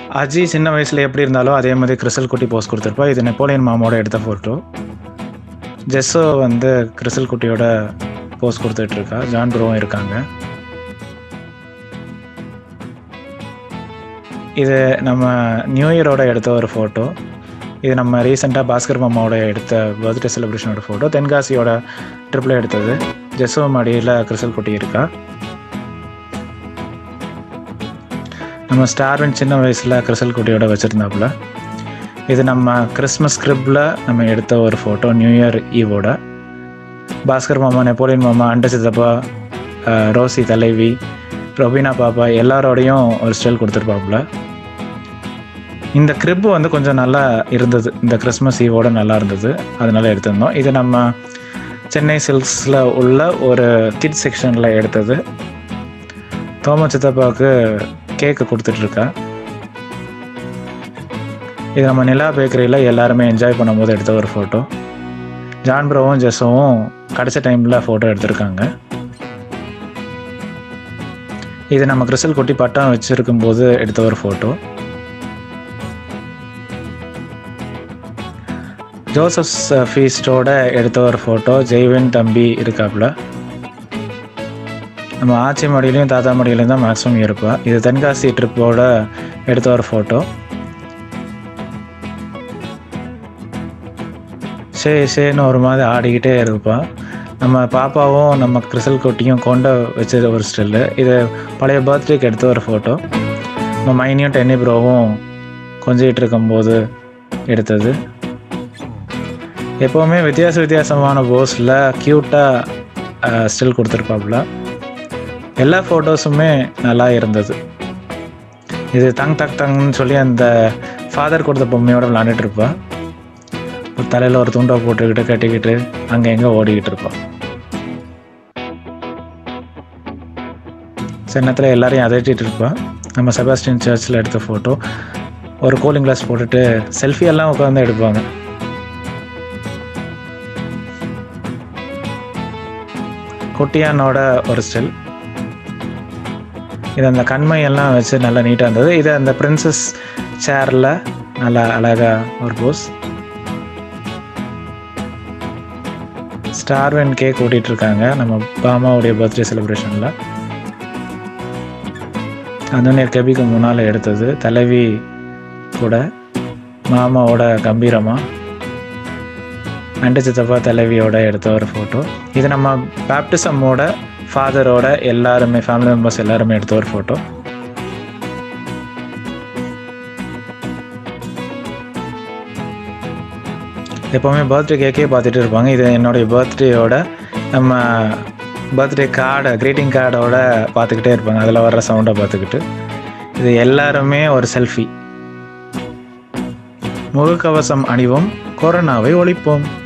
அஜி சின்ன வயசில் எப்படி இருந்தாலோ அதே மாதிரி கிறிசல் குட்டி போஸ் கொடுத்துருப்பா. இது நெப்போலியன் மாமாவோட எடுத்த ஃபோட்டோ. ஜெஸ்ஸோ வந்து கிறிசல் குட்டியோட போஸ் கொடுத்துட்ருக்கா. ஜான் ப்ரோவும் இருக்காங்க. இது நம்ம நியூ இயரோட எடுத்த ஒரு ஃபோட்டோ. இது நம்ம ரீசெண்டாக பாஸ்கர் மாமாவோட எடுத்த பர்த்டே செலிப்ரேஷனோட ஃபோட்டோ. தென்காசியோட ட்ரிப்பில் எடுத்தது. ஜெஸ்ஸோ மடியில் கிறிசல் குட்டி இருக்கா. நம்ம ஸ்டார்வின் சின்ன வயசில் கிறிசல் குட்டியோட வச்சுருந்தாப்புல. இது நம்ம கிறிஸ்மஸ் ஸ்கிரிப்டில் நம்ம எடுத்த ஒரு ஃபோட்டோ நியூ இயர் ஈவோட. பாஸ்கர் மாமா, நெப்போலியன் மாமா, அண்டை சித்தப்பா, ரோசி தலைவி, ரொபினா பாப்பா எல்லாரோடையும் ஒரு ஸ்டைல் கொடுத்துருப்பாப்புல. இந்த கிரிப்பு வந்து கொஞ்சம் நல்லா இருந்தது. இந்த கிறிஸ்மஸ் ஈவோட நல்லா இருந்தது, அதனால எடுத்திருந்தோம். இது நம்ம சென்னை சில்க்ஸில் உள்ள ஒரு கிட் செக்ஷனில் எடுத்தது. தோம சித்தப்பாவுக்கு கேக்கு கொடுத்துட்ருக்கா. இது நம்ம நிலா பேக்கரியில் எல்லாருமே என்ஜாய் பண்ணும்போது எடுத்த ஒரு ஃபோட்டோ. ஜான் ப்ரோவும் ஜெஸ்ஸோவும் கடைசி டைமில் ஃபோட்டோ எடுத்திருக்காங்க. இது நம்ம கிறிஸ்டல் குட்டி பட்டம் வச்சுருக்கும்போது எடுத்த ஒரு ஃபோட்டோ. ஜோசப்ஸ் ஃபீஸ்டோட எடுத்த ஒரு ஃபோட்டோ. ஜெய்வின் தம்பி இருக்காப்புல. நம்ம ஆச்சி மடியிலையும் தாத்தா மடியிலையும் தான் மேக்ஸிமம் இருப்பா. இது தென்காசி ட்ரிப்போட எடுத்த ஒரு ஃபோட்டோ. ஷேன்னு ஒரு மாதிரி ஆடிக்கிட்டே இருப்பாள். நம்ம பாப்பாவும் நம்ம கிறிஸ்டல் குட்டியும் கொண்ட வச்ச ஒரு ஸ்டில்லு. இது பழைய பர்த்டேக்கு எடுத்த ஒரு ஃபோட்டோ. நம்ம மைனியும் டென்னி ப்ரோவும் கொஞ்சிகிட்டு இருக்கும்போது எடுத்தது. எப்போவுமே வித்தியாசமான போஸில் க்யூட்டாக ஸ்டில் கொடுத்துருப்பாப்புல. எல்லா ஃபோட்டோஸுமே நல்லா இருந்தது. இது தங் தக் தங்னு சொல்லி அந்த ஃபாதர் கொடுத்த பொம்மையோடு விளாண்டுட்டு இருப்பாள். ஒரு தலையில் ஒரு துண்டை போட்டுக்கிட்டு கட்டிக்கிட்டு அங்கே எங்கே ஓடிக்கிட்டு இருப்பாள். சின்னத்தில் எல்லாரையும் அதட்டிகிட்டு இருப்பாள். நம்ம செபாஸ்டியன் சர்ச்சில் எடுத்த ஃபோட்டோ. ஒரு கூலிங் கிளாஸ் போட்டுட்டு செல்ஃபியெல்லாம் உட்காந்து எடுப்பாங்க. குட்டியானோட ஒரு ஸ்டில். இது அந்த கண்மையெல்லாம் வச்சு நல்லா நீட்டாக இருந்தது. இது அந்த பிரின்சஸ் சேரில் நல்லா அழகாக ஒரு போஸ். ஸ்டார்வின் கேக் ஓட்டிகிட்ருக்காங்க நம்ம பாமாவுடைய பர்த்டே செலிப்ரேஷனில். அந்தோனியர் கபிக்கு முன்னால் எடுத்தது. தலைவி கூட மாமாவோட கம்பீரமாக அண்டை சித்தப்பா தலைவியோட எடுத்த ஒரு ஃபோட்டோ. இது நம்ம பேப்டிசமோட ஃபாதரோட எல்லாருமே ஃபேமிலி மெம்பர்ஸ் எல்லாருமே எடுத்த ஒரு ஃபோட்டோ. எப்போவுமே பர்த்டே கேக்கே பார்த்துட்டு இருப்பாங்க. இது என்னுடைய பர்த்டேயோட நம்ம பர்த்டே கார்டை க்ரீட்டிங் கார்டோட பார்த்துக்கிட்டே இருப்பாங்க. அதில் வர்ற சவுண்டை பார்த்துக்கிட்டு. இது எல்லாருமே ஒரு செல்ஃபி. முகக்கவசம் அணிவோம், கொரோனாவை ஒழிப்போம்.